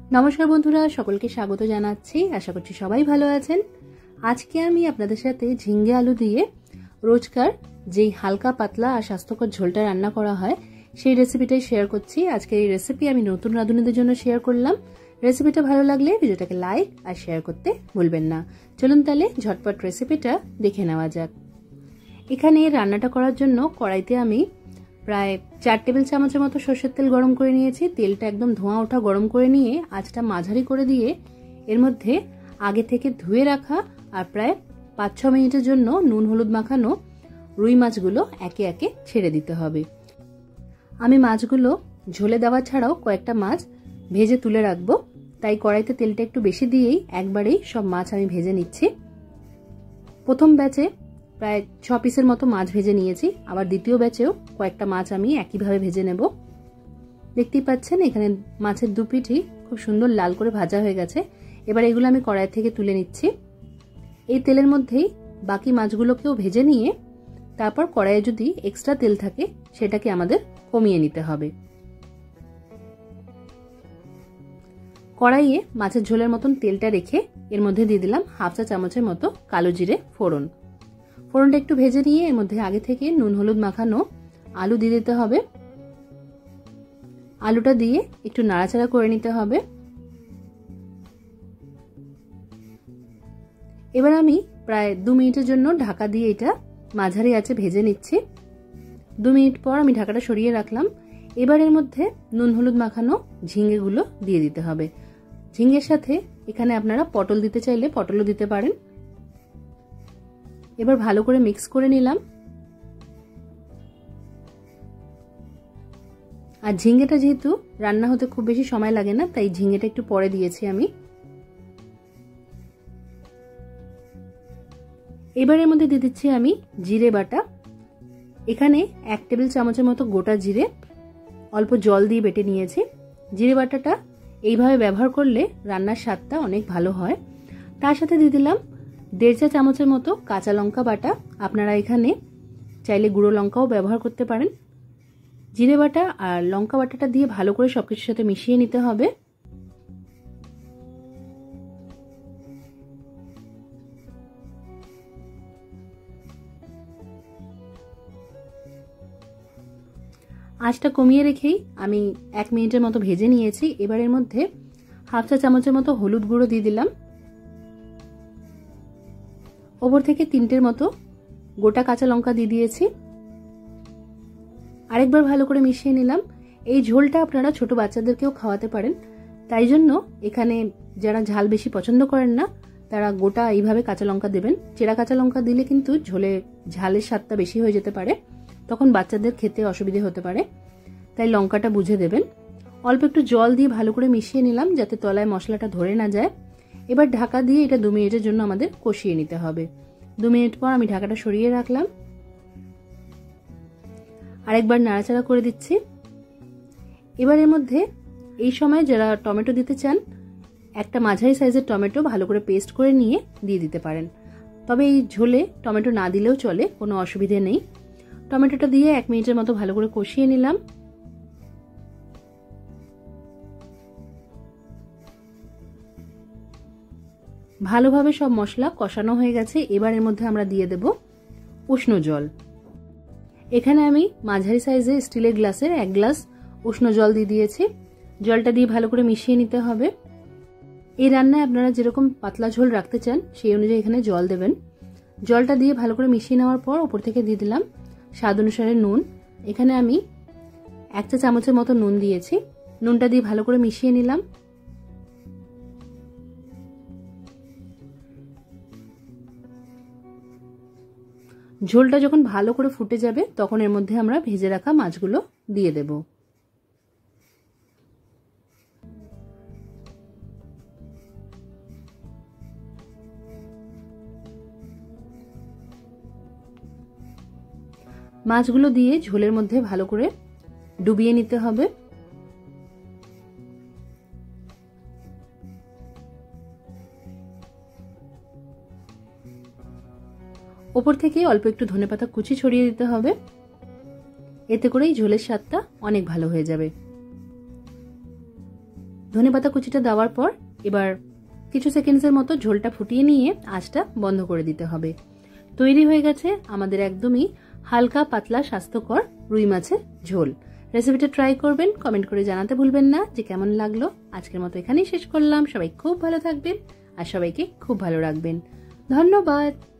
नमस्कार बंधुरा सकलके स्वागत जानाচ্ছি। आशा करছি সবাই ভালো আছেন। আজকে আমি আপনাদের সাথে ঝিঙ্গে আলু দিয়ে রোজকার যেই হালকা পাতলা আর স্বাস্থ্যকর ঝোলটা রান্না করা হয় সেই রেসিপিটাই শেয়ার করছি। আজকে এই রেসিপি আমি নতুন রাঁধুনিদের জন্য শেয়ার করলাম। রেসিপিটা ভালো লাগলে ভিডিওটাকে লাইক আর শেয়ার করতে ভুলবেন না। চলুন তাহলে ঝটপট রেসিপিটা দেখে নেওয়া যাক। এখানে রান্নাটা করার জন্য কড়াইতে আমি প্রায় 4 টেবিল চামচের মতো সরষের তেল গরম করে নিয়েছি। তেলটা একদম ধোঁয়া ওঠা গরম করে নিয়ে আঁচটা মাঝারি করে দিয়ে এর মধ্যে আগে থেকে ধুয়ে রাখা আর প্রায় 5-6 মিনিটের জন্য নুন হলুদ মাখানো রুই মাছগুলো একে একে ছেড়ে দিতে হবে। আমি মাছগুলো ঝোলে দেওয়া ছাড়াও কয়েকটা মাছ ভেজে তুলে রাখবো, তাই কড়াইতে তেলটা একটু বেশি দিয়েই একবারেই সব মাছ আমি ভেজে নিচ্ছি। প্রথম ব্যাচে প্রায় 6 পিসের মতো মাছ ভেজে নিয়েছি, আবার দ্বিতীয় ব্যাচেও কয়েকটা মাছ আমি একইভাবে ভেজে নেব। দেখতেই পাচ্ছেন এখানে মাছের দু পিঠই খুব সুন্দর লাল করে ভাজা হয়ে গেছে। এবার এগুলো আমি কড়াই থেকে তুলে নিচ্ছি। এই তেলের মধ্যেই বাকি মাছগুলোকেও ভেজে নিয়ে তারপর কড়াইয়ে যদি এক্সট্রা তেল থাকে সেটাকে আমাদের কমিয়ে নিতে হবে। কড়াইয়ে মাছের ঝোলের মতন তেলটা রেখে এর মধ্যে দিয়ে দিলাম 1/2 চা চামচের মতো কালো জিরে ফোড়ন। ফোড়নটা একটু ভেজে নিয়ে এর মধ্যে আগে থেকে নুন হলুদ মাখানো আলু দিয়ে দিতে হবে। আলুটা দিয়ে একটু নাড়াচাড়া করে নিতে হবে। এবার আমি প্রায় 2 মিনিটের জন্য ঢাকা দিয়ে এটা মাঝারি আঁচে ভেজে নিচ্ছি। 2 মিনিট পর আমি ঢাকাটা সরিয়ে রাখলাম। এবার এর মধ্যে নুন হলুদ মাখানো ঝিঙ্গেগুলো দিয়ে দিতে হবে। ঝিঙ্গের সাথে এখানে আপনারা পটল দিতে চাইলে পটলও দিতে পারেন। এবার ভালো করে মিক্স করে নিলাম। আর ঝিঙ্গেটা যেহেতু রান্না হতে খুব বেশি সময় লাগে না, তাই ঝিঙ্গেটা একটু পরে দিয়েছি আমি। এবারের মধ্যে দিয়ে দিচ্ছি আমি জিরে বাটা। এখানে 1 টেবিল চামচের মতো গোটা জিরে অল্প জল দিয়ে বেটে নিয়েছি। জিরে বাটাটা এইভাবে ব্যবহার করলে রান্নার স্বাদটা অনেক ভালো হয়। তার সাথে দিয়ে দিলাম 1.5 চা চামচের মতো কাঁচা লঙ্কা বাটা। আপনারা এখানে চাইলে গুঁড়ো লঙ্কাও ব্যবহার করতে পারেন। জিরে বাটা আর লঙ্কা বাটাটা দিয়ে ভালো করে সবকিছুর সাথে মিশিয়ে নিতে হবে। আঁচটা কমিয়ে রেখেই আমি 1 মিনিটের মতো ভেজে নিয়েছি। এবার এর মধ্যে 1/2 চা চামচের মতো হলুদ গুঁড়ো দিয়ে দিলাম। ওপর থেকে 3টের মতো গোটা কাঁচা লঙ্কা দিয়ে দিয়েছি। আরেকবার ভালো করে মিশিয়ে নিলাম। এই ঝোলটা আপনারা ছোট বাচ্চাদেরকেও খাওয়াতে পারেন, তাই জন্য এখানে যারা ঝাল বেশি পছন্দ করেন না তারা গোটা এইভাবে কাঁচা লঙ্কা দেবেন। চেরা কাঁচা লঙ্কা দিলে কিন্তু ঝোলে ঝালের স্বাদটা বেশি হয়ে যেতে পারে, তখন বাচ্চাদের খেতে অসুবিধে হতে পারে, তাই লঙ্কাটা বুঝে দেবেন। অল্প একটু জল দিয়ে ভালো করে মিশিয়ে নিলাম যাতে তলায় মশলাটা ধরে না যায়। এবার ঢাকা দিয়ে এটা 2 মিনিটের জন্য আমাদের কষিয়ে নিতে হবে। 2 মিনিট পর আমি ঢাকাটা সরিয়ে রাখলাম। আরেকবার নাড়াচাড়া করে দিচ্ছি। এবার এর মধ্যে এই সময় যারা টমেটো দিতে চান একটা মাঝারি সাইজের টমেটো ভালো করে পেস্ট করে নিয়ে দিয়ে দিতে পারেন। তবে এই ঝোলে টমেটো না দিলেও চলে, কোনো অসুবিধে নেই। টমেটোটা দিয়ে 1 মিনিটের মতো ভালো করে কষিয়ে নিলাম। ভালোভাবে সব মশলা কষানো হয়ে গেছে। এবার এর মধ্যে আমরা দিয়ে দেব উষ্ণ জল। এখানে আমি মাঝারি সাইজের স্টিলের গ্লাসের 1 গ্লাস উষ্ণ জল দিয়ে দিয়েছি। জলটা দিয়ে ভালো করে মিশিয়ে নিতে হবে। এই রান্নায় আপনারা যেরকম পাতলা ঝোল রাখতে চান সেই অনুযায়ী এখানে জল দেবেন। জলটা দিয়ে ভালো করে মিশিয়ে নেওয়ার পর উপর থেকে দিয়ে দিলাম স্বাদ অনুসারে নুন। এখানে আমি 1 চা চামচের মতো নুন দিয়েছি। নুনটা দিয়ে ভালো করে মিশিয়ে নিলাম। ঝোলটা যখন ভালো করে ফুটে যাবে তখন এর মধ্যে আমরা ভেজে রাখা মাছগুলো দিয়ে দেব। মাছগুলো দিয়ে ঝোলের মধ্যে ভালো করে ডুবিয়ে নিতে হবে। ওপর থেকে অল্প একটু ধনেপাতা কুচি ছড়িয়ে দিতে হবে। এতে করেই ঝোলের স্বাদটা অনেক ভালো হয়ে যাবে। ধনেপাতা কুচিটা দেওয়ার পর এবার কিছু সেকেন্ডসের মতো ঝোলটা ফুটিয়ে নিয়ে আঁচটা বন্ধ করে দিতে হবে। তৈরি হয়ে গেছে আমাদের একদমই হালকা পাতলা স্বাস্থ্যকর রুই মাছের ঝোল। রেসিপিটা ট্রাই করবেন, কমেন্ট করে জানাতে ভুলবেন না যে কেমন লাগলো। আজকের মতো এখানেই শেষ করলাম। সবাই খুব ভালো থাকবেন আর সবাইকে খুব ভালো রাখবেন। ধন্যবাদ।